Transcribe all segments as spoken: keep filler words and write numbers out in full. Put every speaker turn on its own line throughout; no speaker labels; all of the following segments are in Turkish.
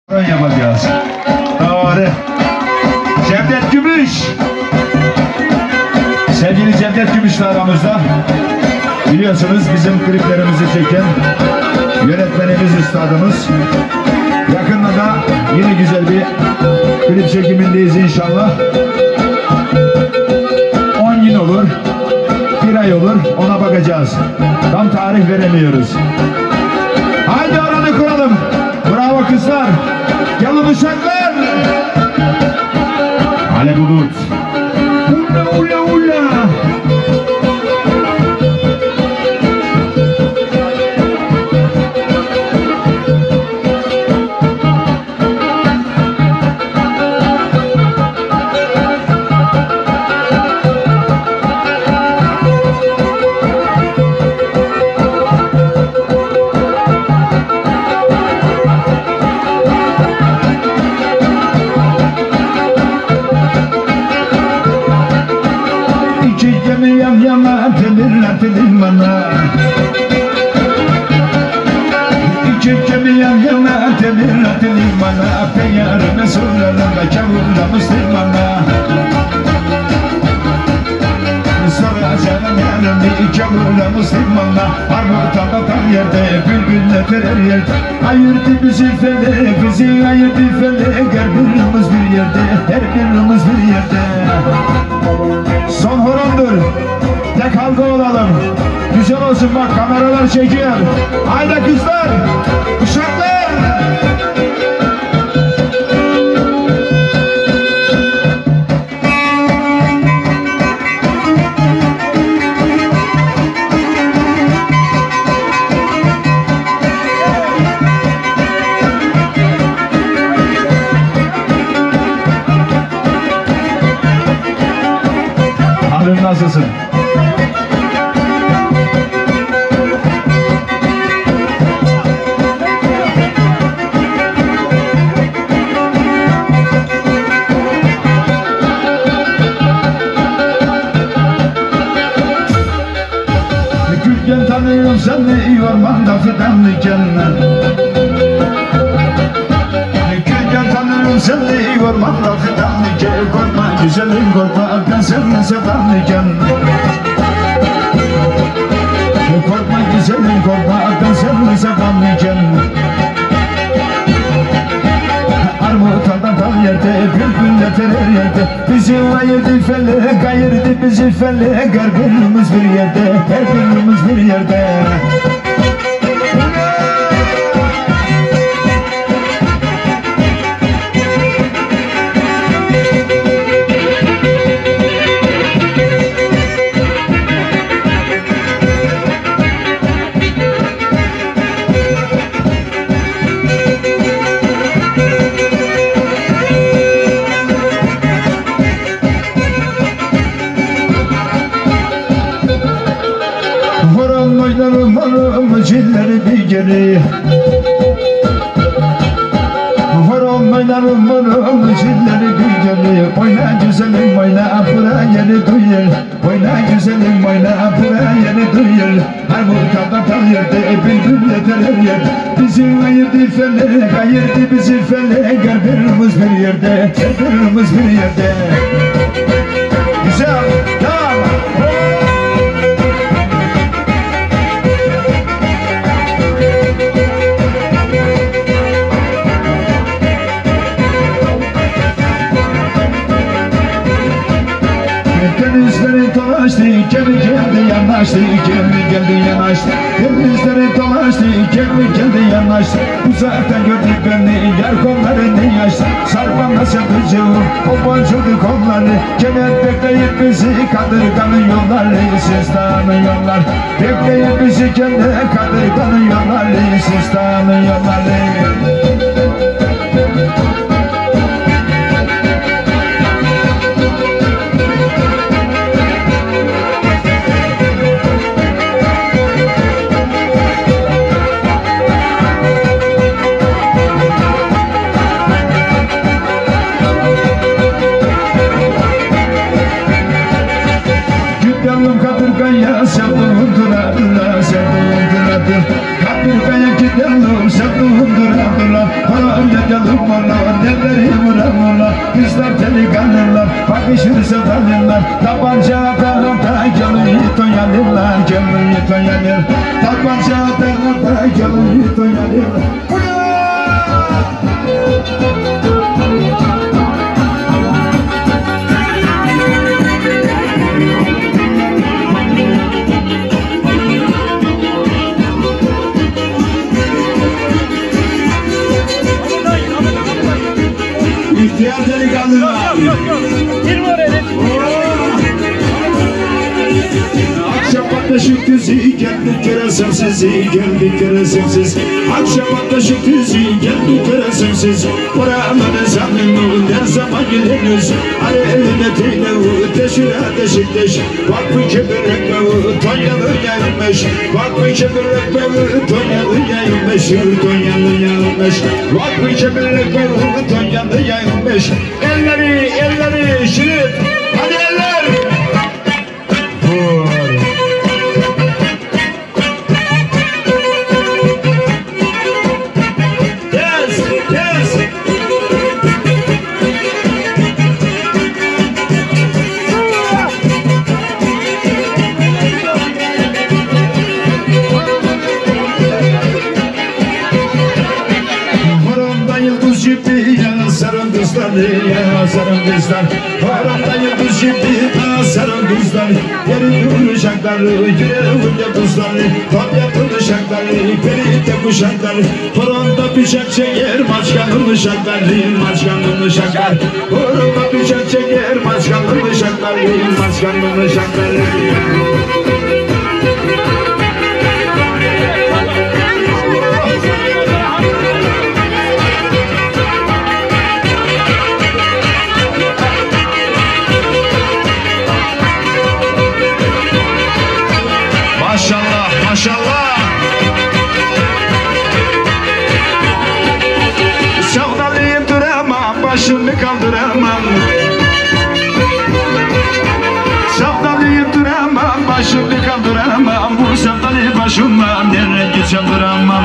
yapacağız. Doğru. Cevdet Gümüş. Sevgili Cevdet Gümüş aramızda. Biliyorsunuz bizim kliplerimizi çeken yönetmenimiz, üstadımız. Yakında da yine güzel bir klip çekimindeyiz inşallah. on gün olur, bir ay olur, ona bakacağız. Tam tarih veremiyoruz. Haydi oranı kuralım. Bravo kızlar. Gelin uşaklar. Ale Bulut. Ula ula ula. Yan yana temirletilim bana. İki kemi yan yana temirletilim bana. Peyarime sorularında kavurda Müslümana. Soracağım yarım kavurda Müslümana. Armutanda tam yerde bülbülle terer yerde. Ayırdı bizi fele, bizi ayırdı fele. Her birimiz bir yerde, her birimiz bir yerde. Son horondur. Tek halka olalım. Güzel olsun bak, kameralar çekiyor. Haydi kızlar, uşaklar. Halin nasılsın? Gülgen tanıyorum seni ormanda fidanlıken. Gülgen tanıyorum seni ormanda fidanlıken. Korkma güzelim korkma ben seni sevenliken. Korkma güzelim korkma ben seni sevenliken. Armutanda dal yerde, bülbülle terer yerde. Bizi ayırdı fele, ayırdı bizi fele. Her birimiz bir yerde, her birimiz bir yerde. Oynarım oğlum cilleri bir geri. Horon oynarım oğlum cilleri bir geri. Oyna güzelim oyna bura yeni duyur. Oyna güzelim oyna bura yeni duyur. Her mutanda tal yerde bülbül yeter her yer. Bizi ayırdı fele, ayırdı bizi fele. Her birimiz bir yerde, her birimiz bir yerde. Güzel, tamam. Denizleri dolaştı, gemi geldi yanaştı, gemi geldi yanaştı. Denizleri dolaştı, gemi geldi yanaştı. Uzaktan gördü beni, yer kollarını açtı. Sarpana sepıcı, o boncuklu kolları. Gene bekleyip bizi kadırganın yolları. Siz tanıyorlar, bekleyip bizi gene kadırganın yolları. Siz tanıyorlar. Gönlüm kadırgaya sevduğum duradılar, sevduğum duradır. Kadırgaya gidelim sevduğum duradılar. yolum olur, elleri vuramırlar. Kızlar delikanlılar, bakışırsa tanırlar. Tabanca atarlar, gönlü toyanırlar, gönlü toyanır. Tabanca atarlar, gönlü toyanırlar. İhtiyar delikanlılar. Akşam ateşik dizi geldi keresem sizi, geldi keresem siz. Akşam ateşik dizi geldi keresem siz. Oraları sanın her zaman gidiniz. Hani eline teynevu teşir ateşik teş. Bak bu kebir ekmeği Tonyalı yayılmış. Bak bu kebir ekmeği Tonyalı yayılmış. Tonyalı yayılmış. Bak bu kebir ekmeği Tonyalı yayılmış. Elleri elleri şirin. Hadi eller. Vur. Sarın kızlar, ya sarın kızlar. Haramda yıldız şimdi, sarın kızlar. Yerin vuracaklar, yüreğimde kızlar. Tam yapılacaklar, peride kuşaklar. Horonda bıçak çeker, maçkanın uşaklar. Maçkanın uşaklar. Horonda bıçak çeker, maçkanın uşaklar. Maçkanın uşaklar. Maşallah, maşallah. Sevdalıyım duramam, başımı kaldıramam. Sevdalıyım duramam, başımı kaldıramam. Bu sevdalı başımdan nereye gitsem duramam.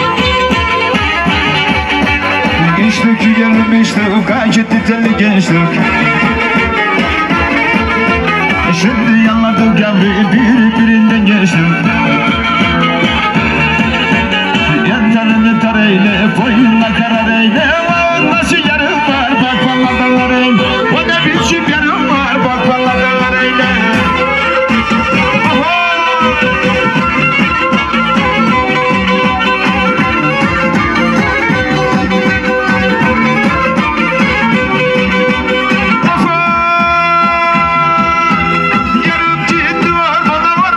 Gençlik gelmiştik, kaç etti telli gençlik. Şimdi yanladık geldi, bir birinden geçtim. Yantarını tareyle, boyunla karar eyle. Nasıl yarım var, bak vallahi eyle. O ne biçim yarım var, bak vallahi eyle. Yarım ciddi var, bana var.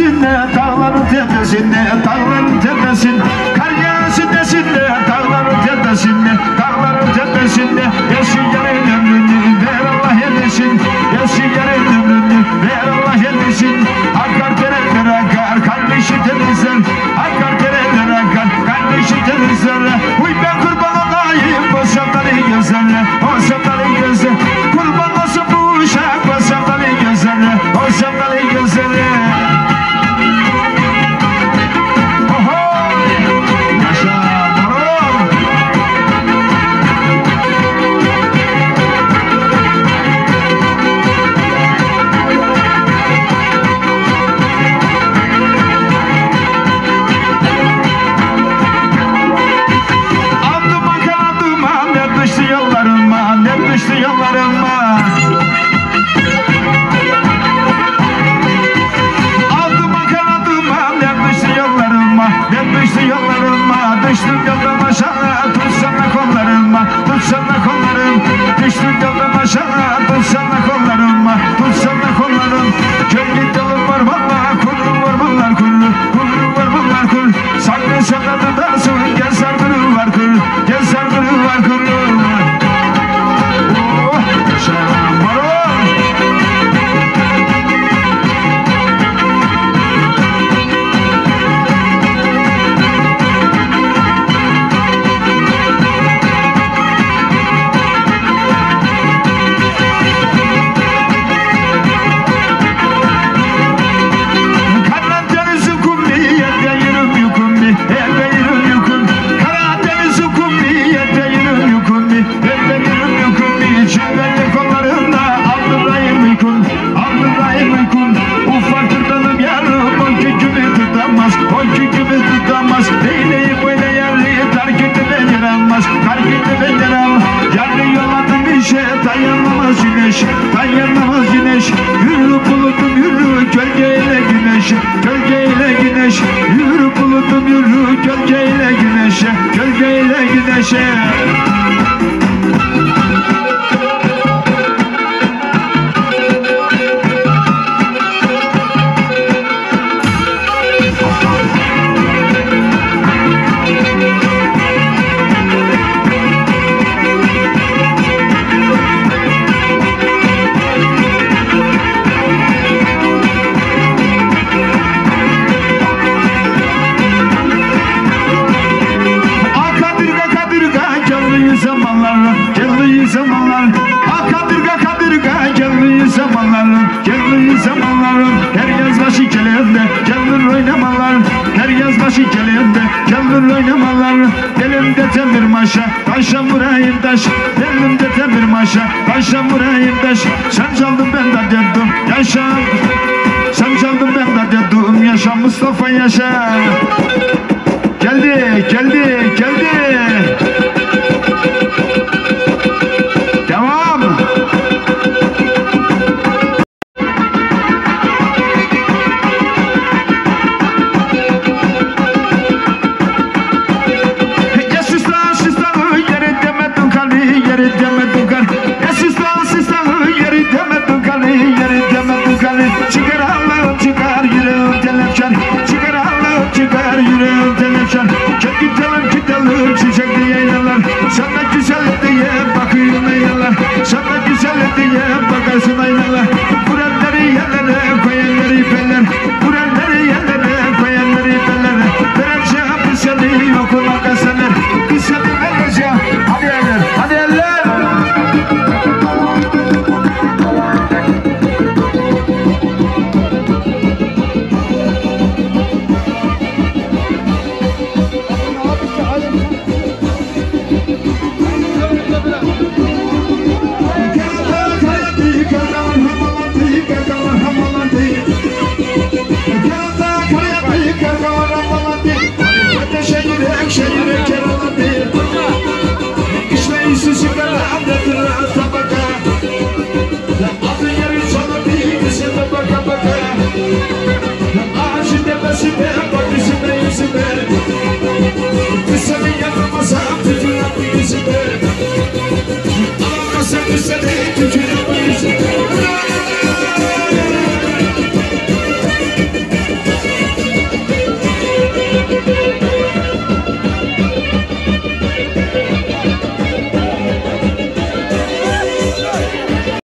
tepesinde, dağların tepesinde, dağların tepesinde, kar yağsın desinde, dağların tepesinde, dağların tepesinde, yaşayanın ömrünü ver Allah yedesin, yaşayanın ömrünü ver Allah yedesin. Akar dereler akar, kardeşi temizler, akar dereler akar, kardeşi temizler. Uy ben kurban olayım, o sevdalı gözlerle, o sevdalı gözler, kurban olsun bu uşak, o sevdalı gözlerle, o sevdalı gözlerle. Düştüm yoldan aşağı, tutsana kollarıma, tutsana kollarım. Düştüm yoldan aşağı, tutsana kollarıma, tutsana kollarım. Gönlük yolum var valla, kurum var vallar kurur, kurum var vallar kurur. Saklı sana tutarsın, gel sargırı var kurur, gel sargırı var kurur. Oh, yaşam var o. Dayanamaz güneş, dayanamaz güneş. Yürü bulutum yürü, gölgeyle güneş, gölgeyle güneş. Yürü bulutum yürü, gölgeyle güneşe, gölgeyle güneşe. Elimde temir maşa, taşa vurayım taş. Elimde temir maşa, taşa vurayım taş. Sen çaldın ben de dedim yaşa. Sen çaldın ben de dedim yaşa Mustafa yaşa. Geldi, geldi, geldi. Devam. Sana güzel diye bakıyorum eyvallah, sana güzel diye bakarsın aynalar. Buranları yerlere koyanları ipeler, buranları yerlere koyanları ipeler. Vereceğim bir seni okula kaseler, bir seni vereceğim. Hadi eller, hadi eller. Baka baka, ağacın tepesinde, bak yüzüme yüzüme.